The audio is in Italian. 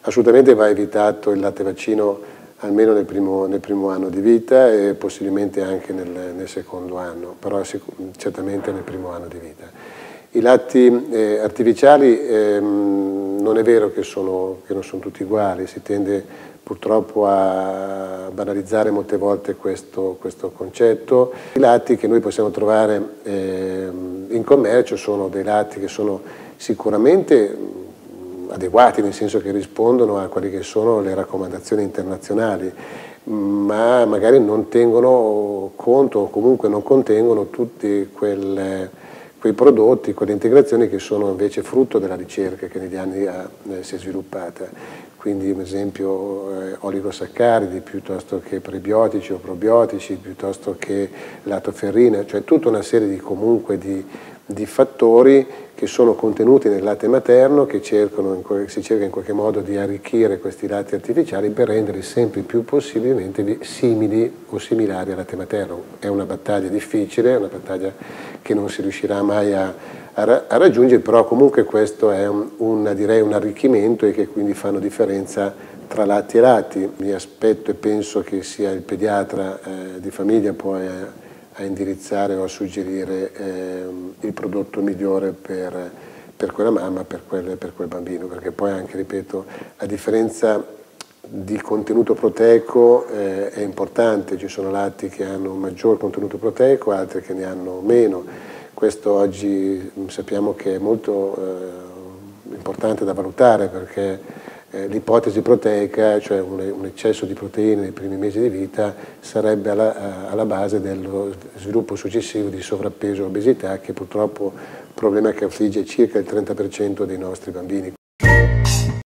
Assolutamente va evitato il latte vaccino almeno nel primo anno di vita e possibilmente anche nel secondo anno, però certamente nel primo anno di vita. I latti artificiali non è vero che non sono tutti uguali, si tende purtroppo a banalizzare molte volte questo concetto. I latti che noi possiamo trovare in commercio sono dei latti che sono sicuramente adeguati, nel senso che rispondono a quelle che sono le raccomandazioni internazionali, ma magari non tengono conto o comunque non contengono tutti quei prodotti, quelle integrazioni che sono invece frutto della ricerca che negli anni si è sviluppata. Quindi ad esempio oligosaccaridi piuttosto che prebiotici o probiotici, piuttosto che lattoferrina, cioè tutta una serie di fattori che sono contenuti nel latte materno, che si cerca in qualche modo di arricchire questi latti artificiali per renderli sempre più possibilmente simili o similari al latte materno. È una battaglia difficile, è una battaglia che non si riuscirà mai a raggiungere, però comunque questo è direi un arricchimento e che quindi fanno differenza tra latti e latti. Mi aspetto e penso che sia il pediatra di famiglia poi a indirizzare o a suggerire il prodotto migliore per quella mamma, per quel bambino, perché poi anche, ripeto, la differenza di contenuto proteico è importante, ci sono latti che hanno un maggior contenuto proteico, altri che ne hanno meno. Questo oggi sappiamo che è molto importante da valutare, perché l'ipotesi proteica, cioè un eccesso di proteine nei primi mesi di vita, sarebbe alla base dello sviluppo successivo di sovrappeso e obesità, che purtroppo è un problema che affligge circa il 30% dei nostri bambini.